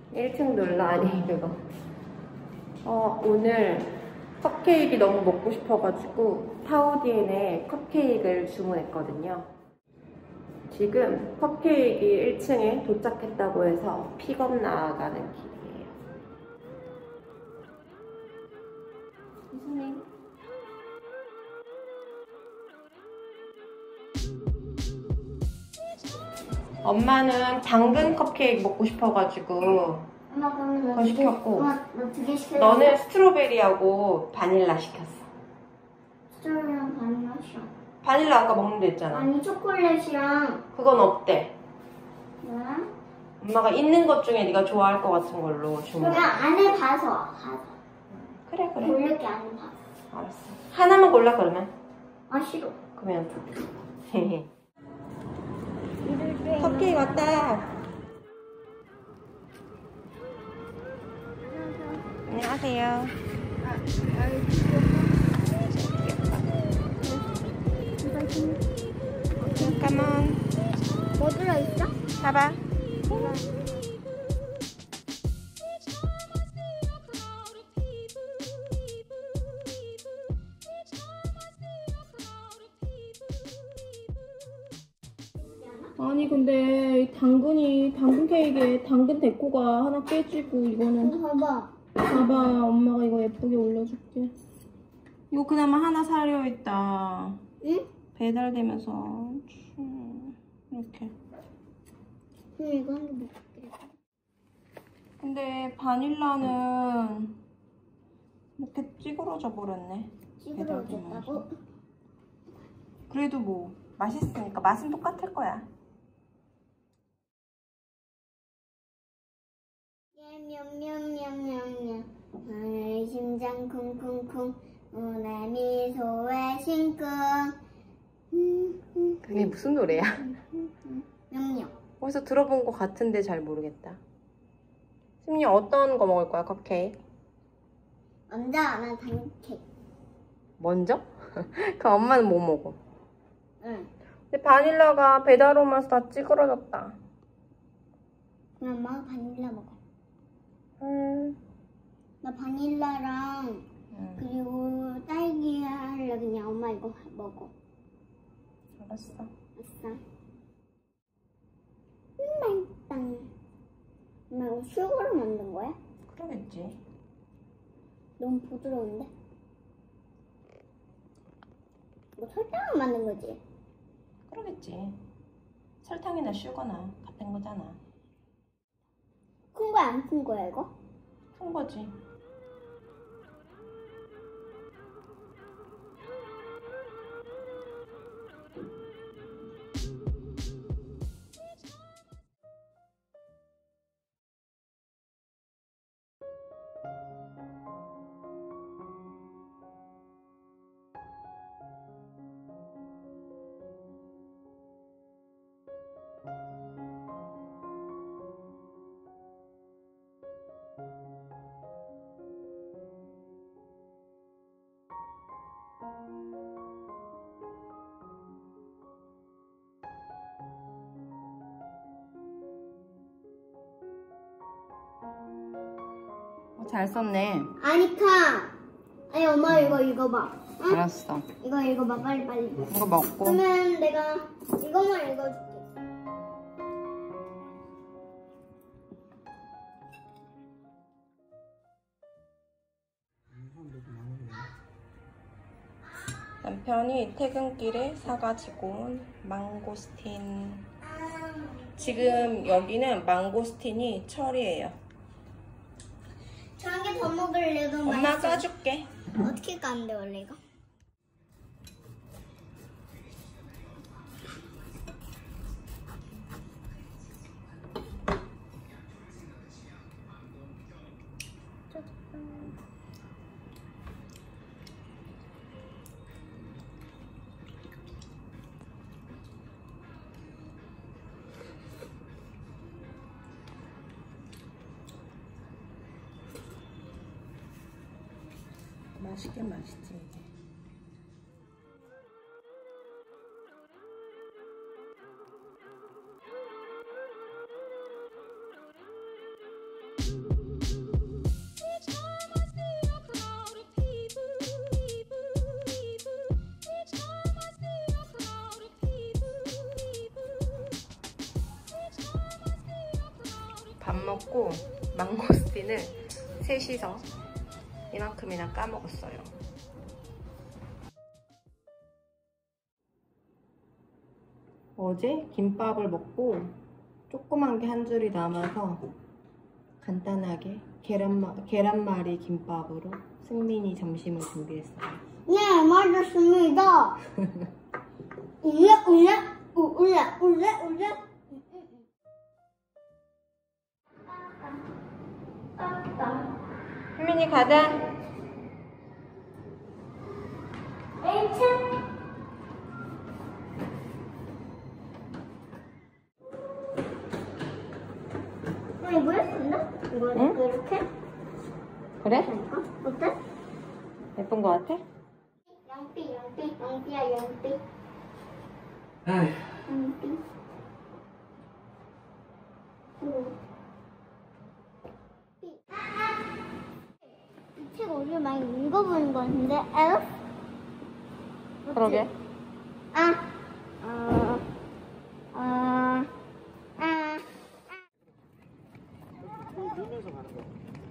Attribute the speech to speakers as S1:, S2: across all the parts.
S1: 1층 논란이 그거. 오늘 컵케이크 너무 먹고 싶어가지고 타오디엔에 컵케이크를 주문했거든요. 지금 컵케이크 1층에 도착했다고 해서 픽업 나가는 길이에요. 선생님. 엄마는 당근 컵케이크 먹고 싶어가지고
S2: 엄마 그러면
S1: 그거 시켰고,
S2: 엄마 너 2개 시켜.
S1: 너는 스트로베리하고 바닐라 시켰어.
S2: 스트로베리랑 바닐라시랑.
S1: 바닐라 아까 먹는데 했잖아.
S2: 아니 초콜릿이랑.
S1: 그건 없대.
S2: 왜?
S1: 엄마가 있는 것 중에 네가 좋아할 것 같은 걸로 주문.
S2: 그냥 안에 봐서.
S1: 그래.
S2: 고를게 안에 봐서.
S1: 알았어. 하나만 골라 그러면.
S2: 아 싫어.
S1: 그러면 컵케이크 왔다. 안녕하세요. 잠깐만.
S2: 뭐 들어있어?
S1: 봐봐. 아니 근데 당근 케이크에 당근 데코가 하나 깨지고 이거는 봐봐 엄마가 이거 예쁘게 올려줄게. 이거 그나마 하나 사려 있다.
S2: 응?
S1: 배달되면서 이렇게.
S2: 이거 한 개 먹을게.
S1: 근데 바닐라는 이렇게 찌그러져 버렸네.
S2: 찌그러졌다고?
S1: 그래도 뭐 맛있으니까 맛은 똑같을 거야.
S2: 냠냠냠냠냠 하늘의 심장 쿵쿵쿵 오늘 미소의 심쿵.
S1: 그게 무슨 노래야?
S2: 냠냠.
S1: 어디서 들어본 것 같은데 잘 모르겠다. 심리 어떤 거 먹을 거야, 컵케이크?
S2: 먼저 난 당근 케이크.
S1: 먼저? 그럼 엄마는 뭐 먹어?
S2: 응.
S1: 근데 바닐라가 배달 오면서 다 찌그러졌다.
S2: 그럼 엄마가 바닐라 먹어.
S1: 음.
S2: 나 바닐라랑 그리고 딸기 할래. 그냥 엄마 이거 먹어.
S1: 알았어.
S2: 아싸. 맛있다. 엄마 이거 수육으로 만든 거야?
S1: 그러겠지.
S2: 너무 부드러운데? 이거 설탕으로 만든 거지?
S1: 그러겠지. 설탕이나 슈거나 같은 거잖아.
S2: 큰 거야 안 큰 거야 이거?
S1: 큰 거지. 잘 썼네.
S2: 아니카. 아니 엄마 이거 읽어봐. 응?
S1: 알았어.
S2: 이거 읽어봐 빨리.
S1: 이거 먹고.
S2: 그러면 내가 이것만 읽어줄게.
S1: 남편이 퇴근길에 사가지고 온 망고스틴. 지금 여기는 망고스틴이 철이에요.
S2: 저 한 개 더 먹을래. 너무
S1: 엄마
S2: 맛있어.
S1: 까줄게.
S2: 어떻게 까는데 원래 이거?
S1: 맛있긴 맛있지 이게. 밥 먹고 망고스틴을 셋이서 이만큼이나 까먹었어요. 어제 김밥을 먹고 조그만 게 한 줄이 남아서 간단하게 계란말이 김밥으로 승민이 점심을 준비했어요.
S2: 네, 맞았습니다. 울래.
S1: 승민이 가자.
S2: 이거 예쁜데? 이거
S1: 응?
S2: 이렇게?
S1: 그래?
S2: 어때?
S1: 예쁜 거 같아?
S2: 영삐야, 영삐.
S3: 아휴,
S2: 영삐. 이 책 우리 많이 읽어보는 건데, 엘프?
S1: 그러게.
S3: 울면서 가는 거.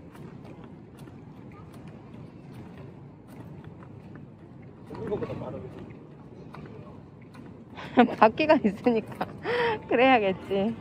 S3: 이거보다 빠르겠지.
S1: 바퀴가 있으니까 그래야겠지.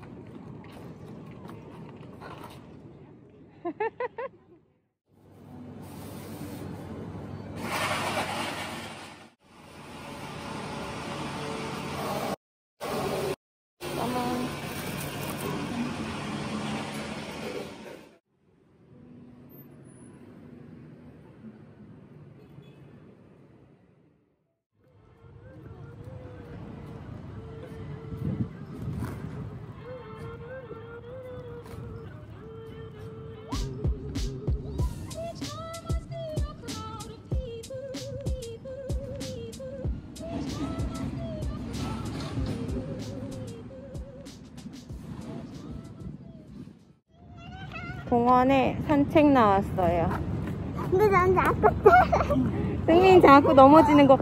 S1: 공원에 산책 나왔어요.
S2: 근데 난 아깝다.
S1: 승민 자꾸 넘어지는 거.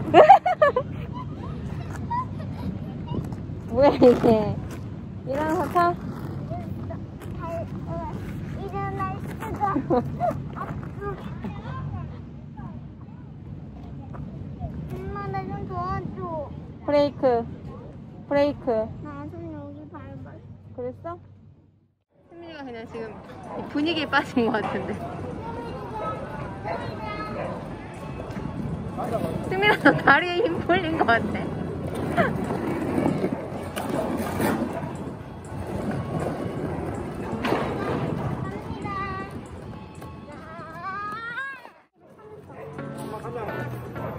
S1: 뭐야 이게? 일어나서 타?
S2: 일어날 수가 엄마 나 좀 도와줘.
S1: 브레이크.
S2: 나 좀 여기 밟아.
S1: 그랬어? 승민이가 그냥 지금 이 분위기에 빠진 것 같은데. 승민아 너 다리에 힘 풀린 것 같아.
S3: 엄마 가자.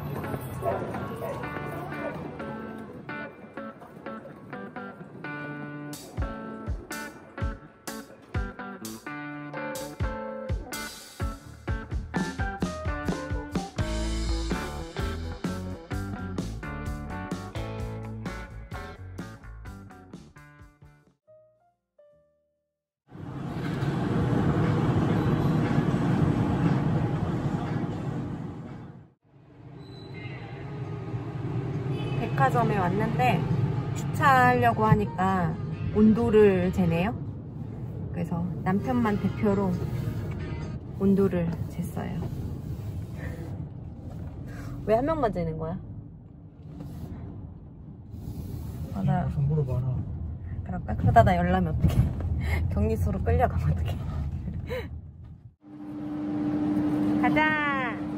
S1: 백화점에 왔는데 주차하려고 하니까 온도를 재네요. 그래서 남편만 대표로 온도를 쟀어요. 왜 한 명만 재는 거야? 나
S3: 좀 물어봐라.
S1: 그럴까? 그러다 나 열나면 어떡해. 격리소로 끌려가면 어떡해. 가자.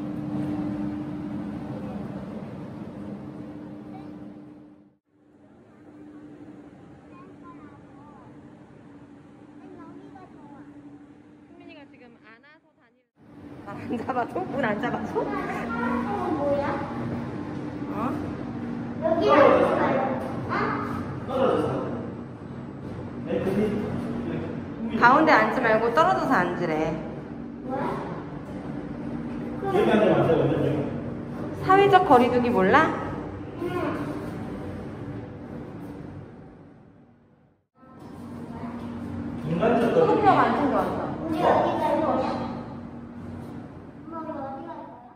S1: 승민이가 지금 안아서 다니는. 날 안 잡아줘? 문 안 잡아줘?
S2: 이거 뭐야?
S1: 어?
S2: 여기가 있어요.
S1: 가운데 앉지 말고 떨어져서 앉으래.
S3: 여기 앉으면 안 되거든요.
S1: 사회적 거리두기 몰라?
S3: 인간적
S1: 소금력 안 챙겨왔어.
S2: 우리 어디 갈 거야? 엄마 우리 어디 갈 거야?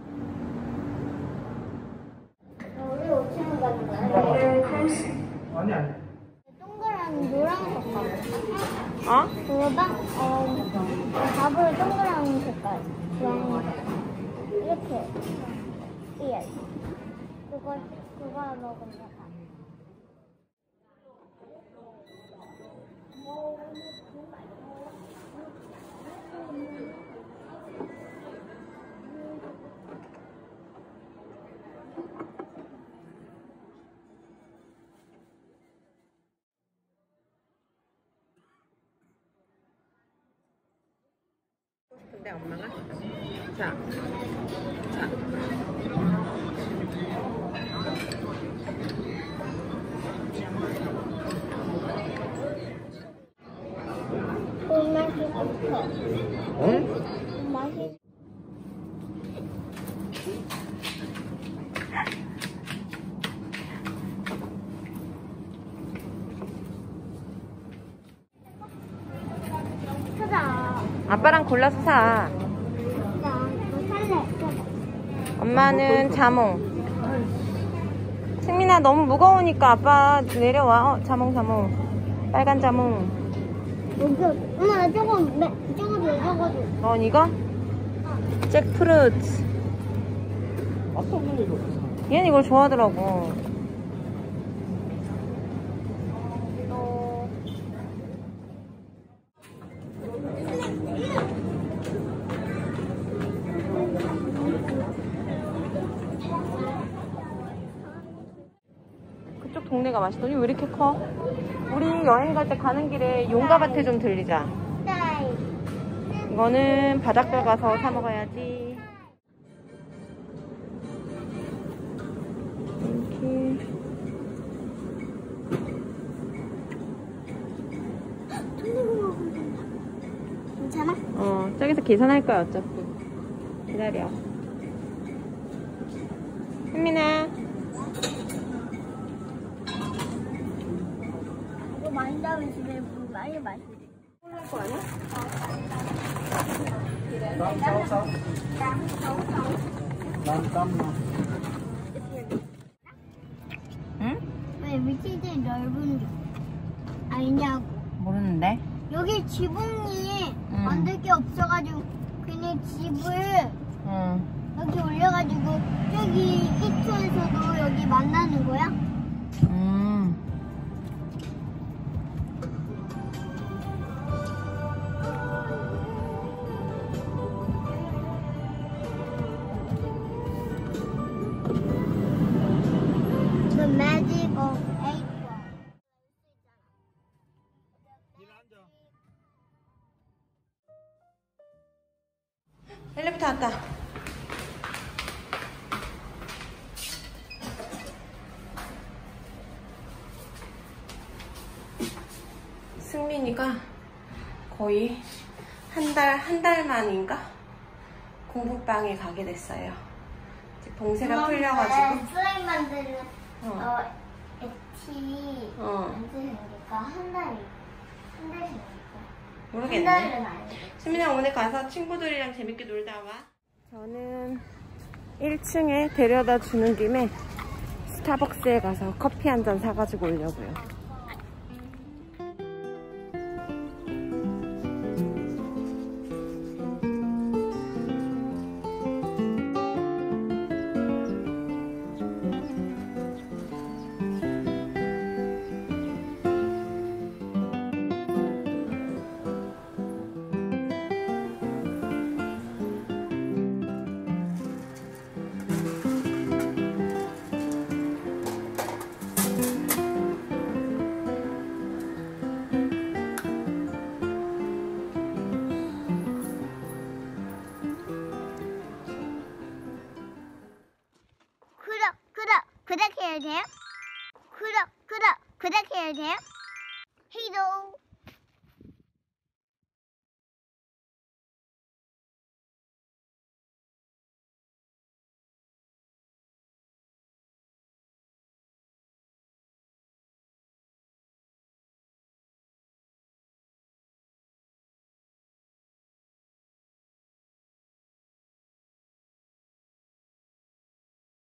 S2: 우리 5층 가는 거야?
S3: 아니.
S2: 동그란 노란색 가볼까?
S1: 어?
S2: 그거 봐? 밥으로 동그란 색깔. 주황색. 이렇게. 예. 그거 먹으면 돼.
S1: 근데 엄마가 자.
S2: 맛이 없어.
S3: 응?
S2: 맛이. 찾아.
S1: 아빠랑 골라서 사.
S2: 너 살래.
S1: 엄마는 자몽. 승민아 너무 무거우니까 아빠 내려와. 자몽. 빨간 자몽.
S2: 여기. 엄마 나 저거.
S1: 넌 이거? 잭프루트.
S3: 맛도 없는 거 이거.
S1: 얘는 이걸 좋아하더라고. 그쪽 동네가 맛있더니 왜 이렇게 커? 우리 여행 갈 때 가는 길에 용가밭에 좀 들리자. 이거는 바닷가 가서 사 먹어야지. 이렇게.
S2: 괜찮아?
S1: 저기서 계산할 거야 어차피. 기다려. 혜민아.
S2: 이거 많이 담은 집에 물 많이 마시.
S1: 그럴 거 아니야? 응?
S2: 왜 밑이 넓은 게 아니냐고.
S1: 모르는데.
S2: 여기 지붕이
S1: 응.
S2: 만들 게 없어가지고 그냥 집을
S1: 응.
S2: 여기 올려가지고 저기 이쪽에서도 여기 만나는 거야? The magic of 8 ball.
S1: 엘리베이터 왔다. 승민이가 거의 한 달 만인가 공부방에 가게 됐어요. 이제 봉쇄가 풀려가지고.
S2: 슬라임 만드는 액티
S1: 어.
S2: 만드니까 한 달이니까.
S1: 모르겠네.
S2: 한 달은 아니고.
S1: 수민아 오늘 가서 친구들이랑 재밌게 놀다 와. 저는 1층에 데려다 주는 김에 스타벅스에 가서 커피 한 잔 사가지고 오려고요.
S2: 구독해야 돼요? 구독해야 돼요? 헤이도